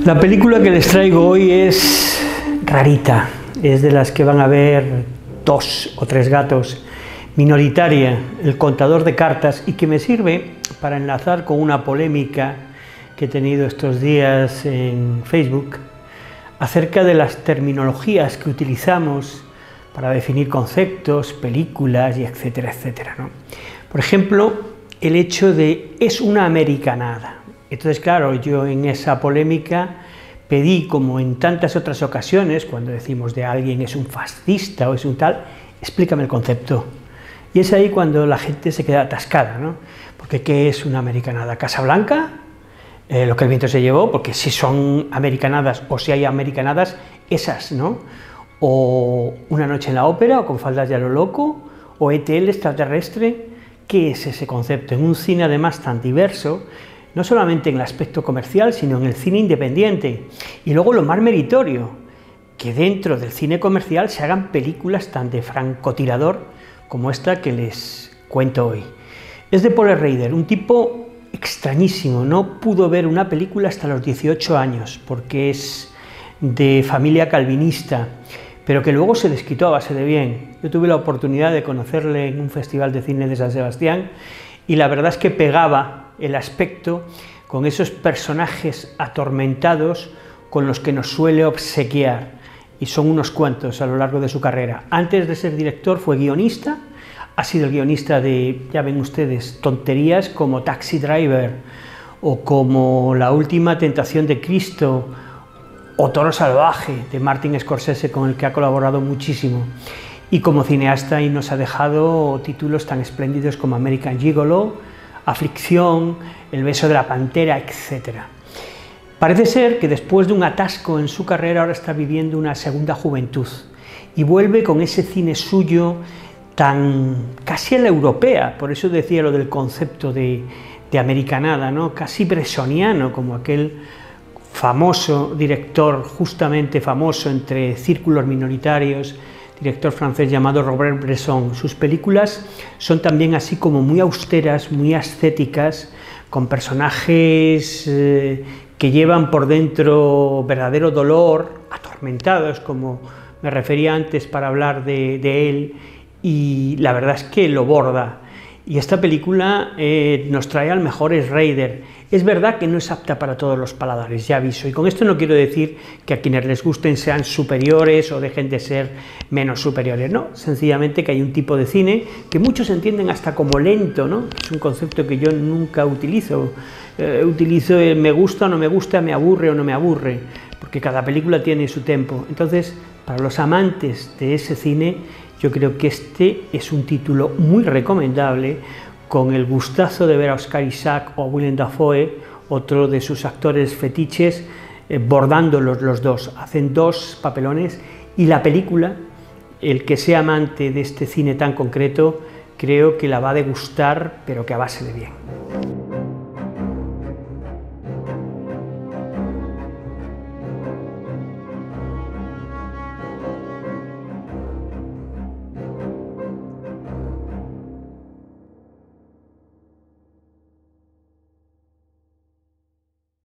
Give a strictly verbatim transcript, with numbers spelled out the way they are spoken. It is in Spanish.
La película que les traigo hoy es rarita, es de las que van a ver dos o tres gatos, minoritaria, El contador de cartas, y que me sirve para enlazar con una polémica que he tenido estos días en Facebook acerca de las terminologías que utilizamos para definir conceptos, películas y etcétera, etcétera, ¿no? Por ejemplo, el hecho de es una americanada. Entonces, claro, yo en esa polémica pedí, como en tantas otras ocasiones, cuando decimos de alguien es un fascista o es un tal, explícame el concepto. Y es ahí cuando la gente se queda atascada, ¿no? Porque ¿qué es una americanada? ¿Casablanca? Eh, lo que el viento se llevó, porque si son americanadas o si hay americanadas, esas, ¿no? O Una noche en la ópera, o Con faldas de a lo loco, o E T el extraterrestre. ¿Qué es ese concepto? En un cine además tan diverso, no solamente en el aspecto comercial, sino en el cine independiente. Y luego lo más meritorio, que dentro del cine comercial se hagan películas tan de francotirador como esta que les cuento hoy. Es de Paul Schrader, un tipo extrañísimo, no pudo ver una película hasta los dieciocho años, porque es de familia calvinista, pero que luego se desquitó a base de bien. Yo tuve la oportunidad de conocerle en un festival de cine de San Sebastián, y la verdad es que pegaba el aspecto con esos personajes atormentados con los que nos suele obsequiar, y son unos cuantos a lo largo de su carrera. Antes de ser director fue guionista, ha sido el guionista de, ya ven ustedes, tonterías como Taxi Driver, o como La última tentación de Cristo, o Toro salvaje, de Martin Scorsese, con el que ha colaborado muchísimo. Y como cineasta y nos ha dejado títulos tan espléndidos como American Gigolo, Aflicción, El beso de la pantera, etcétera. Parece ser que después de un atasco en su carrera ahora está viviendo una segunda juventud y vuelve con ese cine suyo tan casi a la europea, por eso decía lo del concepto de, de americanada, ¿no? Casi bressoniano, como aquel famoso director, justamente famoso entre círculos minoritarios, director francés llamado Robert Bresson. Sus películas son también así como muy austeras, muy ascéticas, con personajes eh, que llevan por dentro verdadero dolor, atormentados, como me refería antes para hablar de, de él, y la verdad es que lo borda. Y esta película eh, nos trae al mejor Schrader. Es verdad que no es apta para todos los paladares, ya aviso, y con esto no quiero decir que a quienes les gusten sean superiores o dejen de ser menos superiores, no, sencillamente que hay un tipo de cine que muchos entienden hasta como lento, ¿no? Es un concepto que yo nunca utilizo, eh, utilizo el me gusta o no me gusta, me aburre o no me aburre, porque cada película tiene su tempo. Entonces, para los amantes de ese cine, yo creo que este es un título muy recomendable, con el gustazo de ver a Oscar Isaac o a Willem Dafoe, otro de sus actores fetiches, eh, bordándolos los dos. Hacen dos papelones, y la película, el que sea amante de este cine tan concreto, creo que la va a degustar, pero que a base de bien.